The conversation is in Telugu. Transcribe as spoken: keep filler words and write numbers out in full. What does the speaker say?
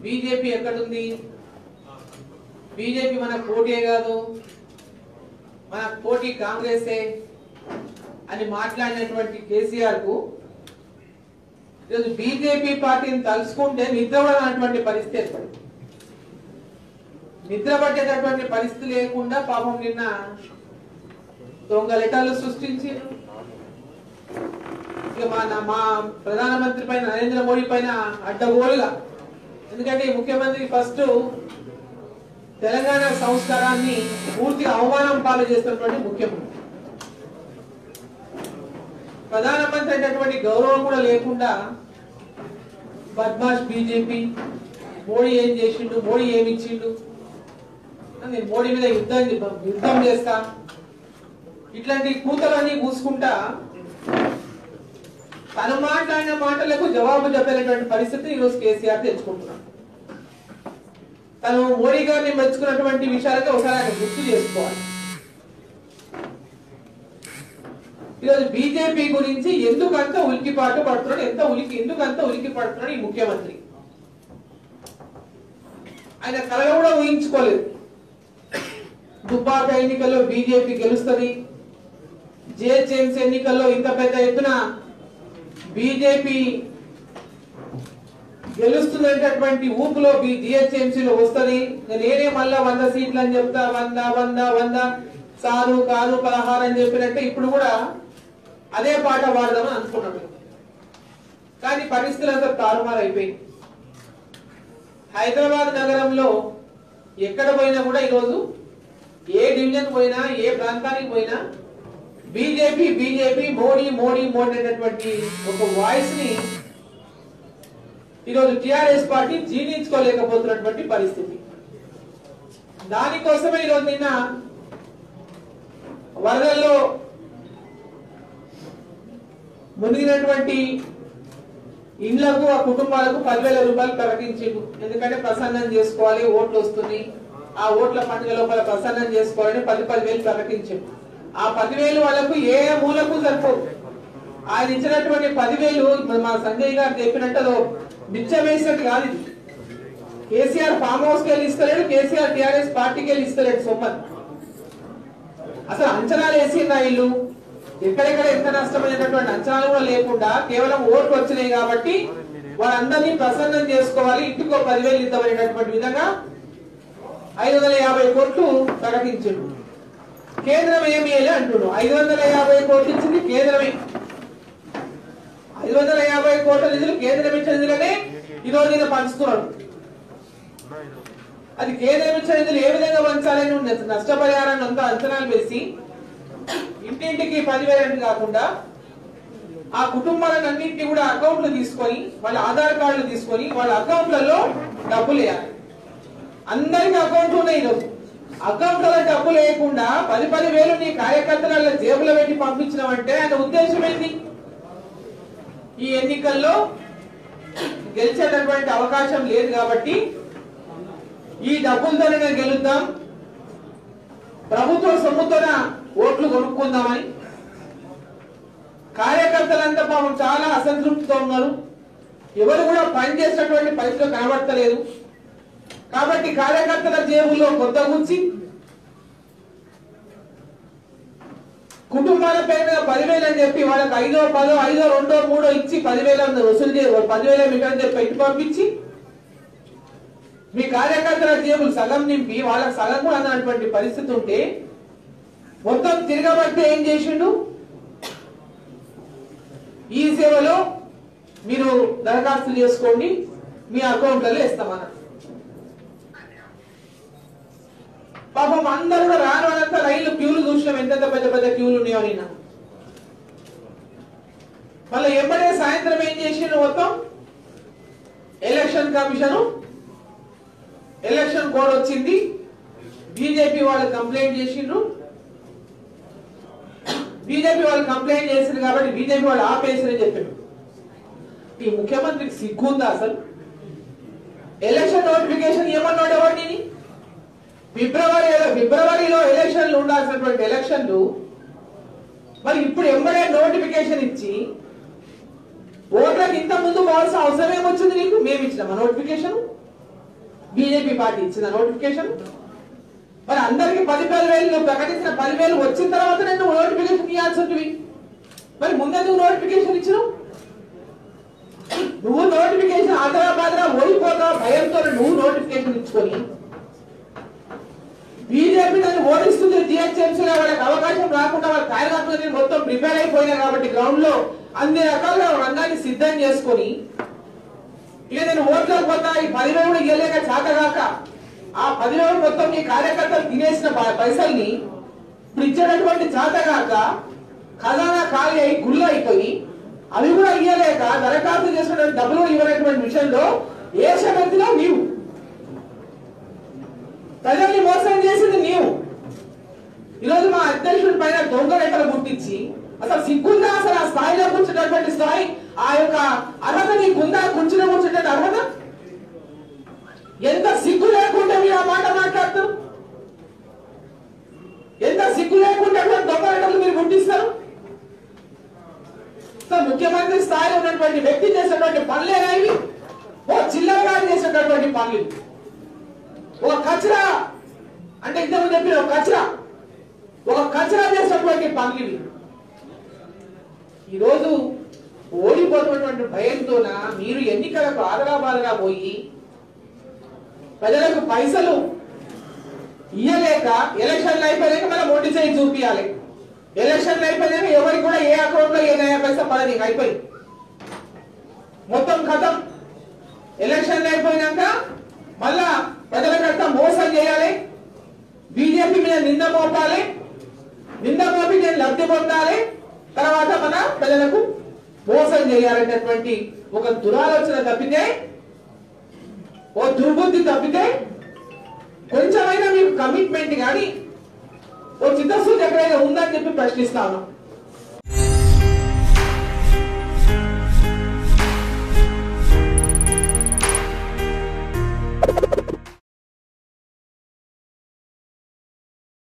బీజేపీ ఎక్కడుంది? బీజేపీ మన పోటీ కాదు, మన పోటీ కాంగ్రెసే అని మాట్లాడినటువంటి కేసీఆర్ కు ఈరోజు బీజేపీ పార్టీని తలుచుకుంటే నిద్ర పడనటువంటి పరిస్థితి ఏర్పడింది. నిద్ర పట్టేటటువంటి పరిస్థితి లేకుండా పాపం నిన్న దొంగ లెటర్లు సృష్టించి ఇక మా మా ప్రధానమంత్రి పైన నరేంద్ర మోడీ పైన అడ్డగోలుగా, ఎందుకంటే ముఖ్యమంత్రి ఫస్ట్ తెలంగాణ సంస్కారాన్ని పూర్తిగా అవమానం పాలు చేస్తున్నటువంటి ముఖ్యమంత్రి, ప్రధానమంత్రి అనేటువంటి గౌరవం కూడా లేకుండా బద్మాష్ బీజేపీ, మోడీ ఏం చేసిండు, మోడీ ఏమి ఇచ్చిండు, నేను మోడీ మీద యుద్ధం యుద్ధం చేస్తా, ఇట్లాంటి కూతలన్నీ కూసుకుంటా తను మాట్లాడిన మాటలకు జవాబు చెప్పేటువంటి పరిస్థితి ఈరోజు కేసీఆర్ తెచ్చుకుంటున్నాడు. తను మోడీ గారిని మెచ్చుకున్నటువంటి విషయాలకి ఒకసారి ఆయన గుర్తు చేసుకోవాలి. ఈరోజు బీజేపీ గురించి ఎందుకంత ఉలికిపాటు పడుతున్నాడు, ఎంత ఉలికి ఎందుకంత ఉలికి పడుతున్నాడు ఈ ముఖ్యమంత్రి? ఆయన కళ కూడా ఊహించుకోలేదు. దుబ్బాక ఎన్నికల్లో బీజేపీ గెలుస్తుంది, జిహెచ్ఎంసీ ఎన్నికల్లో ఇంత పెద్ద ఎత్తున బీజేపీ గెలుస్తున్నటువంటి ఊపులో జిహెచ్ఎంసీలో వస్తుంది, నేనే మళ్ళా వంద సీట్లు అని చెప్తా, వంద వంద వంద సారు కారు పదహారు అని చెప్పినట్టే ఇప్పుడు కూడా అదే పాట వాడదామని అనుకున్నాడు. కానీ పరిస్థితులు అంతా తారుమారు అయిపోయింది. హైదరాబాద్ నగరంలో ఎక్కడ పోయినా కూడా ఈరోజు ఏ డివిజన్ పోయినా ఏ ప్రాంతానికి పోయినా బీజేపీ బీజేపీ మోడీ మోడీ మోడీ అనేటువంటి ఒక వాయిస్ ని ఈరోజు టిఆర్ఎస్ పార్టీ జీర్ణించుకోలేకపోతున్నటువంటి పరిస్థితి. దానికోసమే ఈరోజు నిన్న వరదల్లో మునిగినటువంటి ఇండ్లకు ఆ కుటుంబాలకు పదివేల రూపాయలు ప్రకటించిండు. ఎందుకంటే ప్రసన్నం చేసుకోవాలి, ఓట్లు వస్తుంది, ఆ ఓట్ల పండుగ లోపల ప్రసన్నం చేసుకోవాలని పది పదివేలు ప్రకటించిండు. ఆ పదివేలు వాళ్ళకు ఏ మూలకు సరిపోదు. ఆయన ఇచ్చినటువంటి పదివేలు ఇప్పుడు మా సంజయ్ గారు చెప్పినట్టు బిచ్చం వేసినట్టు కాదు. ఇది కేసీఆర్ ఫామ్ హౌస్ కి వెళ్ళి ఇస్తలేడు, కేసీఆర్ టిఆర్ఎస్ పార్టీకి వెళ్ళి ఇస్తలేడు సొమ్మని. అసలు అంచనాలు వేసిందా ఇల్లు, ఎక్కడెక్కడ ఎంత నష్టమైనటువంటి అంచనాలు కూడా లేకుండా కేవలం ఓట్లు వచ్చినాయి కాబట్టి వాళ్ళందరినీ ప్రసన్నం చేసుకోవాలి, ఇంటికో పదివేలు ఇద్దామనేటటువంటి విధంగా ఐదు వందల యాభై కోట్లు ప్రకటించాడు. కేంద్రం ఏమి అంటున్నాడు, ఐదు వందల యాభై కోట్లు ఇచ్చింది కేంద్రమే. ఐదు వందల యాభై కోట్ల నిధులు కేంద్రం ఇచ్చిన నిధులనే ఈరోజు నేను పంచుతున్నాడు. అది కేంద్రం ఇచ్చిన నిధులు ఏ విధంగా పంచాలని నష్టపరిహారాన్ని అంతా అంచనాలు వేసి ఇంటింటికి పదివేలని కాకుండా ఆ కుటుంబాలను అన్నింటినీ కూడా అకౌంట్లు తీసుకొని వాళ్ళ ఆధార్ కార్డులు తీసుకొని వాళ్ళ అకౌంట్లలో డబ్బులు వేయాలి. అందరికీ అకౌంట్లు ఉన్నాయి. ఈరోజు అకౌంట్లలో డబ్బులు వేయకుండా పది పది వేలు నీ కార్యకర్తల జేబులో పెట్టి పంపించినామంటే ఆయన ఉద్దేశం ఏంటి? ఈ ఎన్నికల్లో గెలిచేటటువంటి అవకాశం లేదు కాబట్టి ఈ డబ్బులతోనే గెలుద్దాం, ప్రభుత్వ సొమ్ముతోన ఓట్లు కొనుక్కుందామని కార్యకర్తలంతా పాపం చాలా అసంతృప్తితో ఉన్నారు. ఎవరు కూడా పనిచేసినటువంటి పరిస్థితులు కనబడతలేదు. కాబట్టి కార్యకర్తల జేబుల్లో కొత్త గుంచి కుటుంబాల పేరు మీద పదివేలు అని చెప్పి వాళ్ళకి ఐదో పదో ఐదో రెండో మూడో ఇచ్చి పదివేల వసూలు చే పదివేల మీటని చెప్పి పెట్టి పంపించి మీ కార్యకర్తల జేబులు సగం నింపి వాళ్ళకి సగం కూడా అన్నటువంటి పరిస్థితి ఉంటే మొత్తం తిరగబడితే ఏం చేసిండు? ఈ సేవలో మీరు దరఖాస్తులు చేసుకోండి, మీ అకౌంట్లలో ఇస్తామన్నారు. పాపం అందరూ కూడా రాని వాళ్ళంతా రైలు క్యూలు చూసినాం, ఎంత పెద్ద పెద్ద క్యూలు ఉన్నాయో నిన్న. మళ్ళీ ఎంబడే సాయంత్రం ఏం చేసిండు? మొత్తం ఎలక్షన్ కమిషన్ ఎలక్షన్ కోడ్ వచ్చింది, బీజేపీ వాళ్ళు కంప్లైంట్ చేసిండ్రు. బీజేపీ వాళ్ళు కంప్లైంట్ చేసింది కాబట్టి బీజేపీ వాళ్ళు ఆపేసారని చెప్పారు. ఈ ముఖ్యమంత్రికి సిగ్గుందా అసలు? ఎలక్షన్ నోటిఫికేషన్ ఏమన్నాడు ఎవరిని? ఫిబ్రవరి ఫిబ్రవరిలో ఎలక్షన్లు ఉండాల్సినటువంటి ఎలక్షన్లు మరి ఇప్పుడు ఎంబడే నోటిఫికేషన్ ఇచ్చి ఓట్లకు ఇంత ముందు పోవాల్సిన అవసరం ఏమొచ్చింది నీకు? మేము ఇచ్చినామా నోటిఫికేషన్? బీజేపీ పార్టీ ఇచ్చిన నోటిఫికేషన్. మరి అందరికి పది పదివేలు నువ్వు ప్రకటించిన పదివేలు వచ్చిన తర్వాత నువ్వు నోటిఫికేషన్ ఇవ్వాల్సి ఉంటుంది. మరి ముందే నువ్వు నోటిఫికేషన్ ఇచ్చినావు. నువ్వు నోటిఫికేషన్ ఆదరాబాదరా ఓడిపోతావు భయంతో నువ్వు నోటిఫికేషన్ ఇచ్చుకొని బీజేపీ దాన్ని ఓడిస్తుంది. జిహెచ్ఎంసీలో వాళ్ళకి అవకాశం రాకుండా వాళ్ళ కార్యకర్తలు మొత్తం ప్రిపేర్ అయిపోయినా కాబట్టి గ్రౌండ్ లో అన్ని రకాలుగా రంగాన్ని సిద్ధం చేసుకొని ఇక నేను ఓట్లకు పోతా ఈ పదివేలు కూడా ఇవ్వలేక చాతగాక ఆ పదివేలు మొత్తం నీ కార్యకర్తలు తినేసిన పైసల్ని ఇప్పుడు ఇచ్చేటటువంటి చాతగాక ఖజానా ఖాళీ అయి గుళ్ళు అయిపోయి అవి కూడా ఇవ్వలేక దరఖాస్తు చేసిన డబ్బులు ఇవ్వనటువంటి విషయంలో ఏ శక్తిలో నీవు ప్రజల్ని మోసం చేసింది నీవు. ఈరోజు మా అధ్యక్షుడి పైన దొంగ లెక్కలు గుర్తించి అసలు సిగ్గుందా అసలు ఆ స్థాయిలో కూర్చున్నటువంటి స్థాయి ఆ యొక్క అర్హత నీకుందా కూర్చుని కూర్చుంటే అర్హత ఎంత సిగ్గు లేకుండా మీరు ఆ మాట మాట్లాడతారు. ఎంత సిగ్గు లేకుండా దొంగ లెక్కలు మీరు గుర్తిస్తారు. ముఖ్యమంత్రి స్థాయిలో ఉన్నటువంటి వ్యక్తి చేసేటువంటి పనులేనా ఇవి? ఓ చిల్లర గారు చేసేటటువంటి పనులు, ఒక కచరా అంటే ఇంతకు చెప్పిన ఒక కచరా ఒక కచరా చేసేటువంటి పనులు ఇవి. ఈరోజు ఓడిపోతున్నటువంటి భయంతోన మీరు ఎన్నికలకు ఆదరాబాదరా పోయి ప్రజలకు పైసలు ఇయ్యలేక ఎలక్షన్లు అయిపోయాక మనం ఓటు చేయి చూపించాలి. ఎలక్షన్లు అయిపోయాక ఎవరికి కూడా ఏ అకౌంట్ లో ఏ నయా పైసా పడదు. అయిపోయింది మొత్తం కథం. ఎలక్షన్లు అయిపోయినాక మళ్ళా ప్రజలకంతా మోసం చేయాలి, బీజేపీ మీద నింద మోపాలి, నింద మోపి నేను లబ్ధి పొందాలి, తర్వాత మన ప్రజలకు మోసం చేయాలనేటువంటి ఒక దురాలోచన తప్పితే ఓ దుర్బుద్ధి తప్పితే కొంచెమైనా మీకు కమిట్మెంట్ కానీ ఓ చిత్తశుద్ధి ఎక్కడైనా ఉందని చెప్పి ప్రశ్నిస్తా ఉన్నాం.